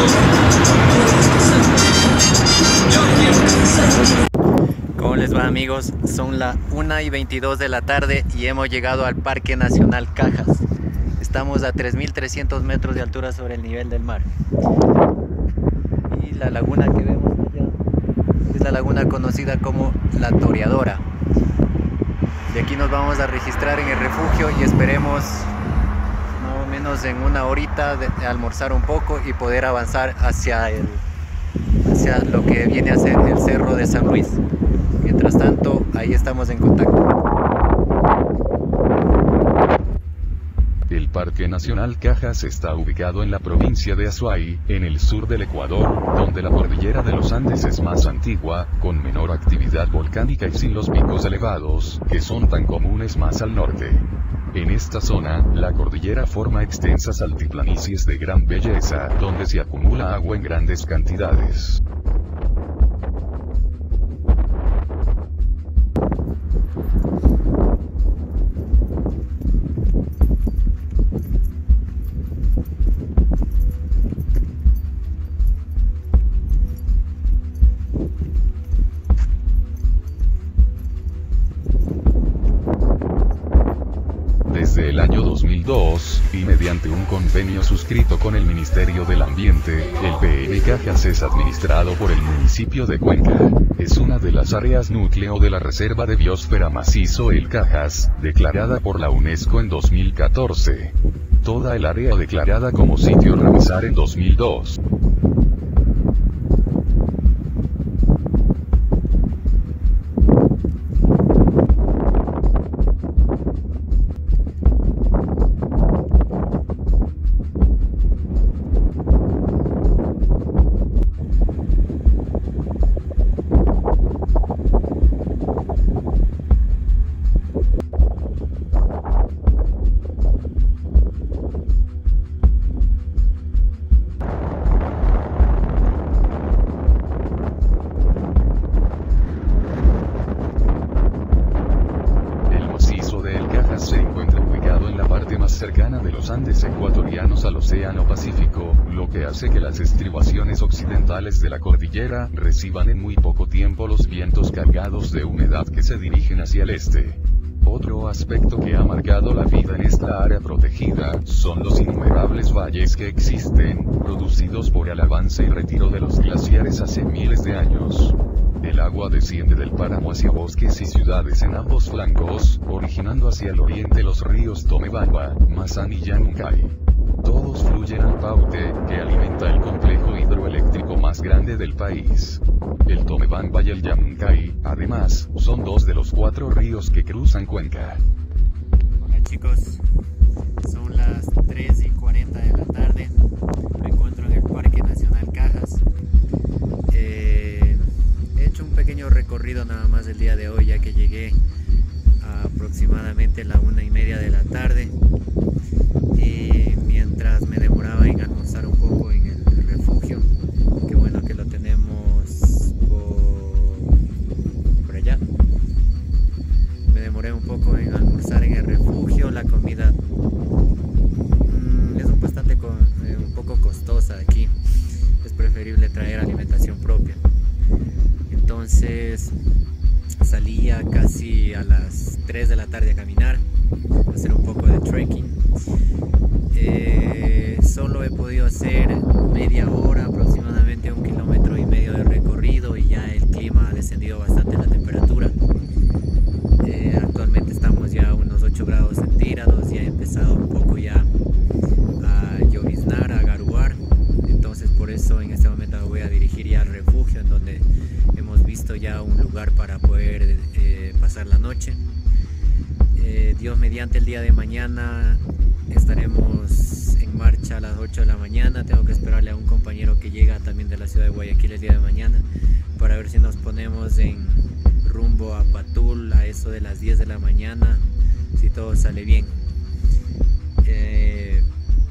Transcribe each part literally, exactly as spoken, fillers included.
¿Cómo les va, amigos? Son las una y veintidós de la tarde y hemos llegado al Parque Nacional Cajas. Estamos a tres mil trescientos metros de altura sobre el nivel del mar. Y la laguna que vemos allá es la laguna conocida como La Toreadora. De aquí nos vamos a registrar en el refugio y esperemos más o menos en una horita de, de almorzar un poco y poder avanzar hacia, el, hacia lo que viene a ser el Cerro de San Luis. Mientras tanto, ahí estamos en contacto. El Parque Nacional Cajas está ubicado en la provincia de Azuay, en el sur del Ecuador, donde la cordillera de los Andes es más antigua, con menor actividad volcánica y sin los picos elevados, que son tan comunes más al norte. En esta zona, la cordillera forma extensas altiplanicies de gran belleza, donde se acumula agua en grandes cantidades. Desde el año dos mil dos, y mediante un convenio suscrito con el Ministerio del Ambiente, el P N Cajas es administrado por el municipio de Cuenca. Es una de las áreas núcleo de la Reserva de Biosfera Macizo El Cajas, declarada por la UNESCO en dos mil catorce. Toda el área declarada como sitio Ramsar en dos mil dos. Se encuentra ubicado en la parte más cercana de los Andes ecuatorianos al Océano Pacífico, lo que hace que las estribaciones occidentales de la cordillera reciban en muy poco tiempo los vientos cargados de humedad que se dirigen hacia el este. Otro aspecto que ha marcado la vida en esta área protegida son los innumerables valles que existen, producidos por el avance y retiro de los glaciares hace miles de años. El agua desciende del páramo hacia bosques y ciudades en ambos flancos, originando hacia el oriente los ríos Tomebamba, Mazán y Llanuncay. Todos fluyen al Paute, que alimenta el complejo hidroeléctrico más grande del país. El Tomebamba y el Llanuncay, además, son dos de los cuatro ríos que cruzan Cuenca. Hola chicos, son las tres y cuarenta de la tarde. Me encuentro en el Parque Nacional Cajas. Eh... He hecho un pequeño recorrido nada más el día de hoy, ya que llegué a aproximadamente la una y media de la tarde, y mientras me demoraba en almorzar un poco en el refugio, que bueno que lo tenemos por, por allá, me demoré un poco en almorzar en el refugio. La comida mmm, es un bastante co eh, un poco costosa aquí, es preferible traer alimentación propia. Entonces salía casi a las tres de la tarde a caminar, a hacer un poco de trekking. Eh, solo he podido hacer media hora, aproximadamente un kilómetro y medio de recorrido, y ya el clima ha descendido bastante la temperatura. Eh, actualmente estamos ya a unos ocho grados centígrados, ya ha empezado un poco ya a lloviznar, a garuar. Entonces por eso en este momento me voy a dirigir ya al refugio, en donde hemos visto ya un lugar para poder eh, pasar la noche. Eh, Dios mediante, el día de mañana estaremos en marcha a las ocho de la mañana. Tengo que esperarle a un compañero que llega también de la ciudad de Guayaquil el día de mañana, para ver si nos ponemos en rumbo a Patul a eso de las diez de la mañana, si todo sale bien. Eh,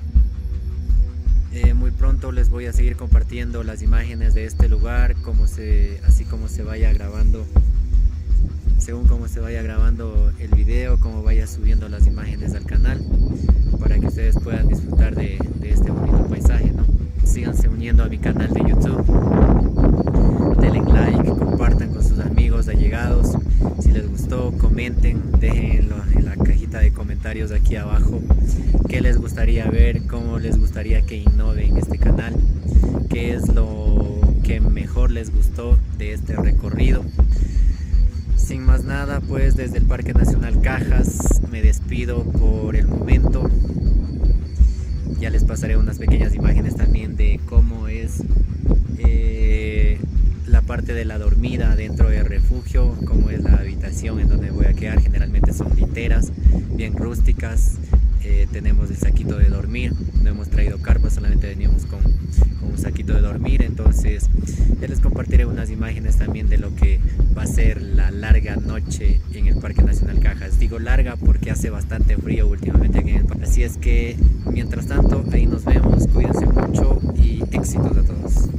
Eh, muy pronto les voy a seguir compartiendo las imágenes de este lugar, como se, así como se vaya grabando, según como se vaya grabando el video, como vaya subiendo las imágenes al canal, para que ustedes puedan disfrutar de, de este bonito paisaje, ¿no? Síganse uniendo. yendo a mi canal de YouTube. Denle like, compartan con sus amigos, allegados. Si les gustó, comenten, déjenlo en la cajita de comentarios aquí abajo qué les gustaría ver, cómo les gustaría que innove en este canal, qué es lo que mejor les gustó de este recorrido. Sin más nada, pues desde el Parque Nacional Cajas me despido por el momento. Ya les pasaré unas pequeñas imágenes también de cómo es eh, la parte de la dormida dentro del refugio, cómo es la habitación en donde voy a quedar. Generalmente son literas bien rústicas. Eh, tenemos el saquito de dormir, no hemos traído carpa, solamente veníamos con, con un saquito de dormir. Entonces ya les compartiré unas imágenes también de lo que va a ser la larga noche en el Parque Nacional Cajas. Digo larga porque hace bastante frío últimamente aquí en el parque. Así es que mientras tanto ahí nos vemos, cuídense mucho y éxitos a todos.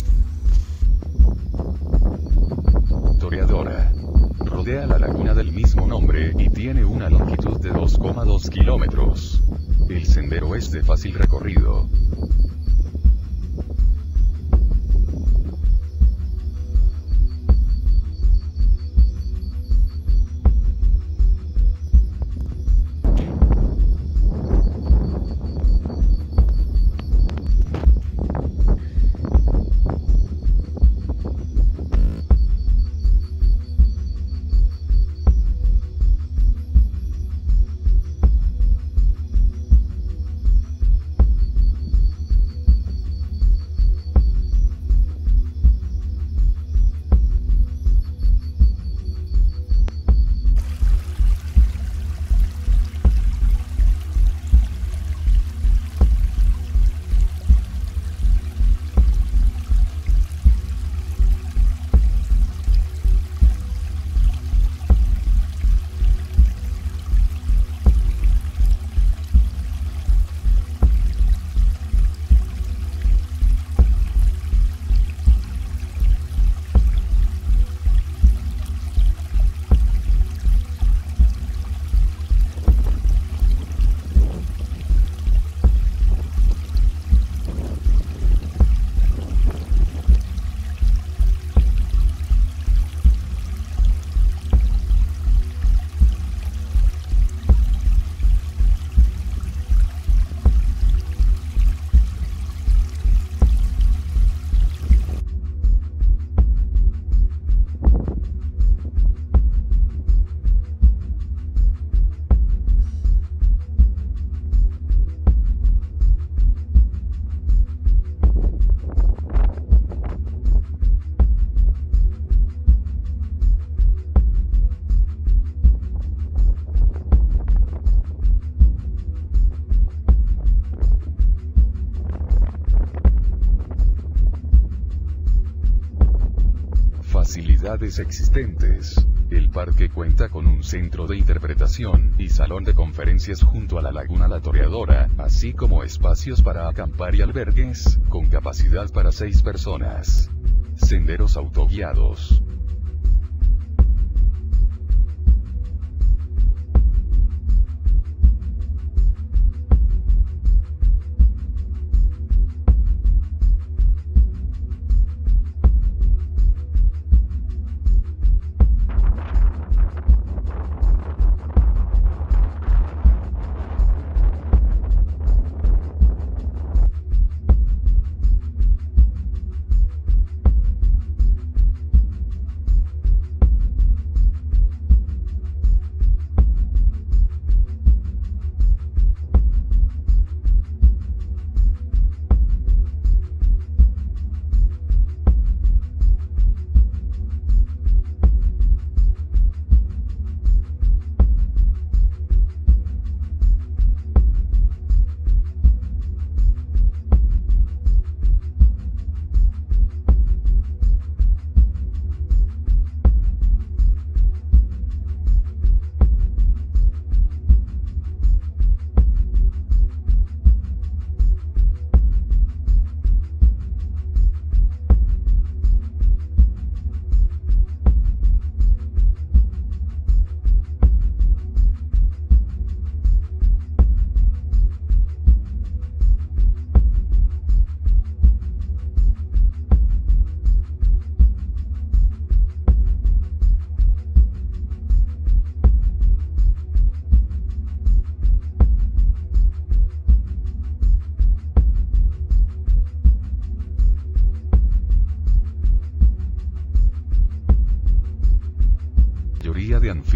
Toreadora. Rodea la laguna del mismo nombre y tiene una longitud de dos coma dos kilómetros. El sendero es de fácil recorrido. Facilidades existentes. El parque cuenta con un centro de interpretación y salón de conferencias junto a la laguna La Toreadora, así como espacios para acampar y albergues, con capacidad para seis personas. Senderos autoguiados.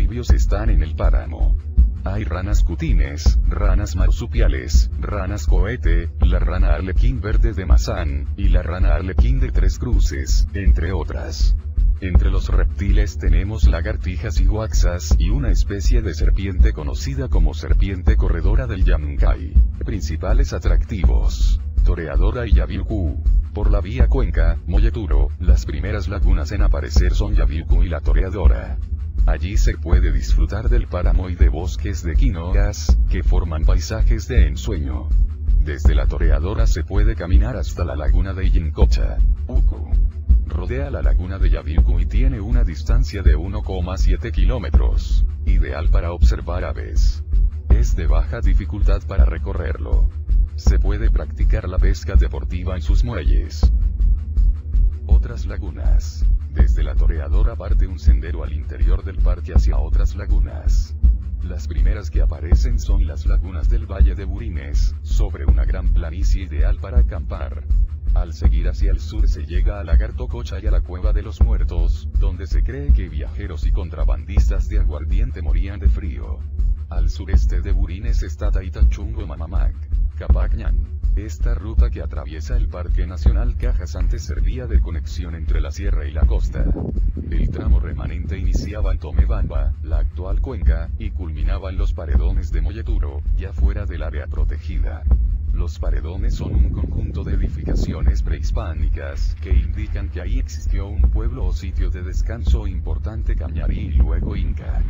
anfibios están en el páramo. Hay ranas cutines, ranas marsupiales, ranas cohete, la rana arlequín verde de Mazán, y la rana arlequín de Tres Cruces, entre otras. Entre los reptiles tenemos lagartijas y guaxas y una especie de serpiente conocida como serpiente corredora del Yamuncay. Principales atractivos: Toreadora y Yavilcú. Por la vía Cuenca, Molleturo, las primeras lagunas en aparecer son Yavilcú y la Toreadora. Allí se puede disfrutar del páramo y de bosques de quinoas, que forman paisajes de ensueño. Desde la Toreadora se puede caminar hasta la laguna de Illincocha, Ucu. Rodea la laguna de Yavilcú y tiene una distancia de uno coma siete kilómetros, ideal para observar aves. Es de baja dificultad para recorrerlo. Se puede practicar la pesca deportiva en sus muelles. Otras lagunas. Desde la Toreadora parte un sendero al interior del parque hacia otras lagunas. Las primeras que aparecen son las lagunas del Valle de Burines, sobre una gran planicie ideal para acampar. Al seguir hacia el sur se llega a Lagartococha y a la Cueva de los Muertos, donde se cree que viajeros y contrabandistas de aguardiente morían de frío. Al sureste de Burines está Taitachungo Mamamac, Capacñán. Esta ruta que atraviesa el Parque Nacional Cajas antes servía de conexión entre la sierra y la costa. El tramo remanente iniciaba en Tomebamba, la actual Cuenca, y culminaba en los paredones de Molleturo, ya fuera del área protegida. Los paredones son un conjunto de edificaciones prehispánicas, que indican que ahí existió un pueblo o sitio de descanso importante cañarí y luego inca.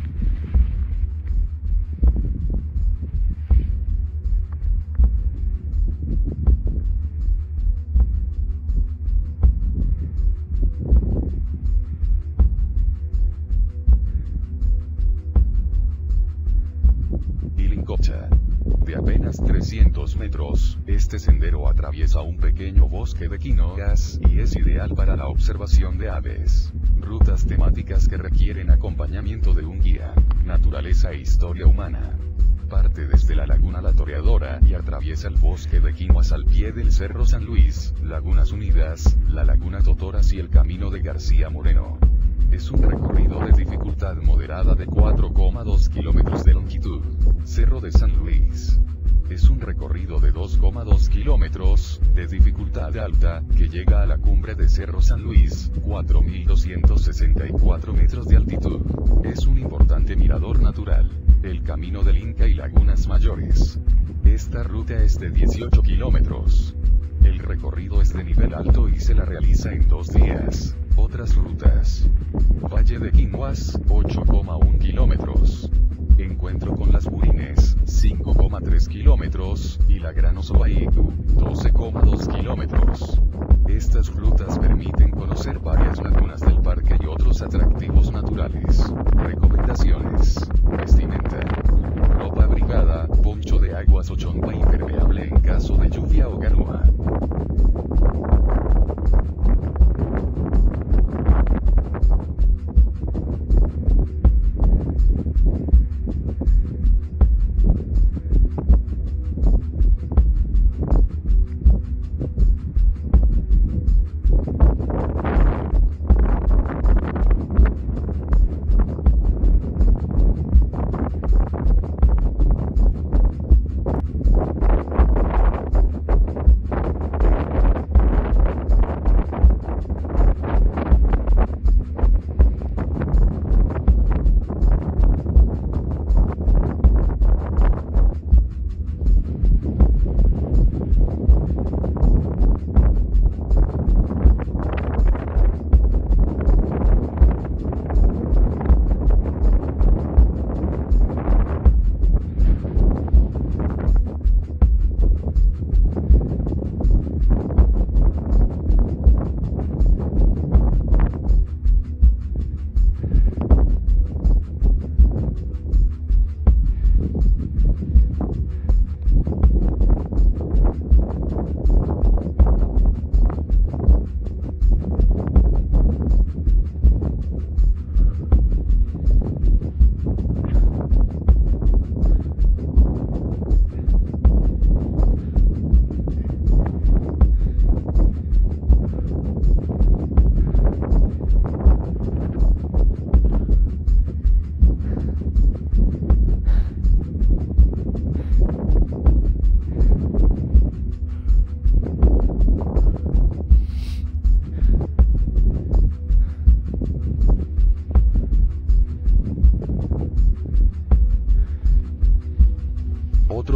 Illincocha. De apenas trescientos metros, este sendero atraviesa un pequeño bosque de quinoas, y es ideal para la observación de aves. Rutas temáticas que requieren acompañamiento de un guía. Naturaleza e historia humana. Parte desde la laguna La Toreadora y atraviesa el bosque de quinoas al pie del Cerro San Luis, Lagunas Unidas, la laguna Totoras y el camino de García Moreno. Es un recorrido de dificultad moderada de cuatro coma dos kilómetros de longitud. Cerro de San Luis. Es un recorrido de dos coma dos kilómetros, de dificultad alta, que llega a la cumbre de Cerro San Luis, cuatro mil doscientos sesenta y cuatro metros de altitud. Es un importante mirador natural. El Camino del Inca y Lagunas Mayores. Esta ruta es de dieciocho kilómetros. El recorrido es de nivel alto y se la realiza en dos días. Otras rutas. Valle de Quinoas, ocho coma uno kilómetros. Encuentro con las Burines, cinco coma tres kilómetros, y la Gran Osoaitu, doce coma dos kilómetros. Estas rutas permiten conocer varias lagunas del parque y otros atractivos naturales. Recomendaciones. Vestimenta. Ropa abrigada, poncho de aguas o chompa impermeable en caso de lluvia o canoa.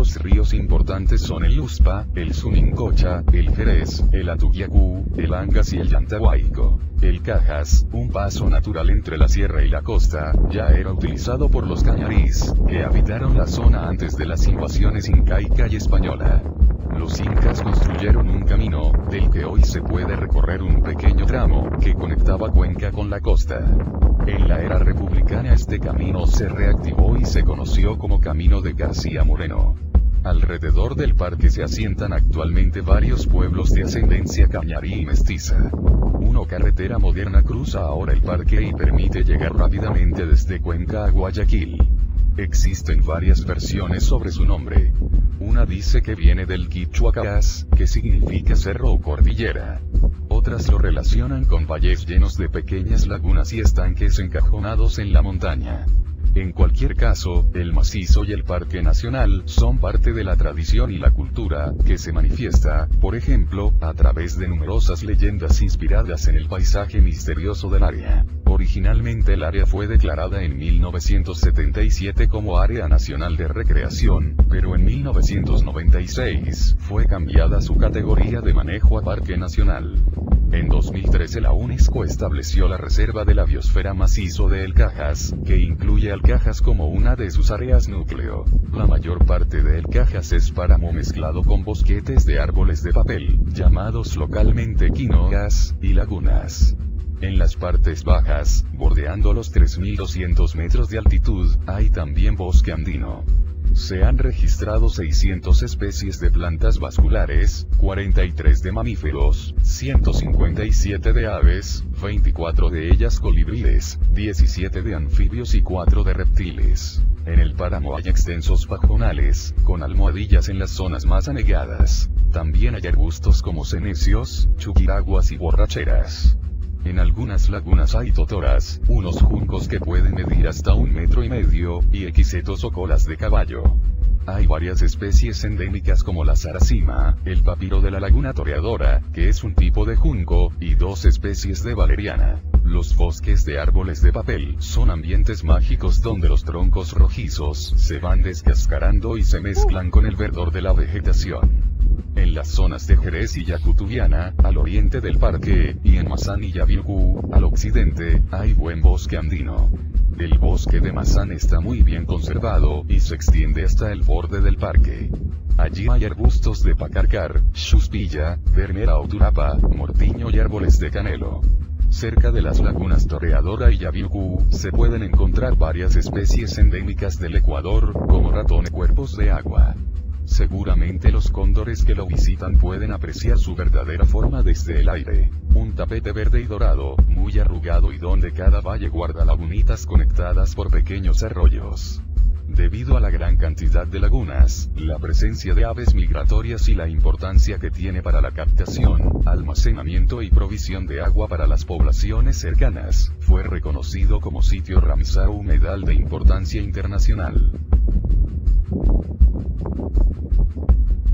Otros ríos importantes son el Uspa, el Sunincocha, el Jerez, el Atugiacú, el Angas y el Yantahuaico. El Cajas, un paso natural entre la sierra y la costa, ya era utilizado por los cañarís, que habitaron la zona antes de las invasiones incaica y española. Los incas construyeron un camino, del que hoy se puede recorrer un pequeño tramo, que conectaba Cuenca con la costa. En la era republicana este camino se reactivó y se conoció como Camino de García Moreno. Alrededor del parque se asientan actualmente varios pueblos de ascendencia cañarí y mestiza. Una carretera moderna cruza ahora el parque y permite llegar rápidamente desde Cuenca a Guayaquil. Existen varias versiones sobre su nombre. Una dice que viene del quichua Cayas, que significa cerro o cordillera. Otras lo relacionan con valles llenos de pequeñas lagunas y estanques encajonados en la montaña. En cualquier caso, el macizo y el parque nacional son parte de la tradición y la cultura, que se manifiesta, por ejemplo, a través de numerosas leyendas inspiradas en el paisaje misterioso del área. Originalmente el área fue declarada en mil novecientos setenta y siete como Área Nacional de Recreación, pero en mil novecientos noventa y seis, fue cambiada su categoría de manejo a Parque Nacional. En dos mil trece la UNESCO estableció la Reserva de la Biosfera Macizo de El Cajas, que incluye al Cajas como una de sus áreas núcleo. La mayor parte de El Cajas es páramo mezclado con bosquetes de árboles de papel, llamados localmente quinoas, y lagunas. En las partes bajas, bordeando los tres mil doscientos metros de altitud, hay también bosque andino. Se han registrado seiscientas especies de plantas vasculares, cuarenta y tres de mamíferos, ciento cincuenta y siete de aves, veinticuatro de ellas colibríes, diecisiete de anfibios y cuatro de reptiles. En el páramo hay extensos pajonales, con almohadillas en las zonas más anegadas. También hay arbustos como cenecios, chuquiraguas y borracheras. En algunas lagunas hay totoras, unos juncos que pueden medir hasta un metro y medio, y equisetos o colas de caballo. Hay varias especies endémicas como la zaracima, el papiro de la laguna toreadora, que es un tipo de junco, y dos especies de valeriana. Los bosques de árboles de papel son ambientes mágicos donde los troncos rojizos se van descascarando y se mezclan con el verdor de la vegetación. En las zonas de Jerez y Yacutubiana, al oriente del parque, y en Mazán y Yabiucú, al occidente, hay buen bosque andino. El bosque de Mazán está muy bien conservado, y se extiende hasta el borde del parque. Allí hay arbustos de pacarcar, chuspilla, bernera o turapa, mortiño y árboles de canelo. Cerca de las lagunas Toreadora y Yabiucú, se pueden encontrar varias especies endémicas del Ecuador, como ratones cuerpos de agua. Seguramente los cóndores que lo visitan pueden apreciar su verdadera forma desde el aire. Un tapete verde y dorado, muy arrugado y donde cada valle guarda lagunitas conectadas por pequeños arroyos. Debido a la gran cantidad de lagunas, la presencia de aves migratorias y la importancia que tiene para la captación, almacenamiento y provisión de agua para las poblaciones cercanas, fue reconocido como sitio Ramsar humedal de importancia internacional.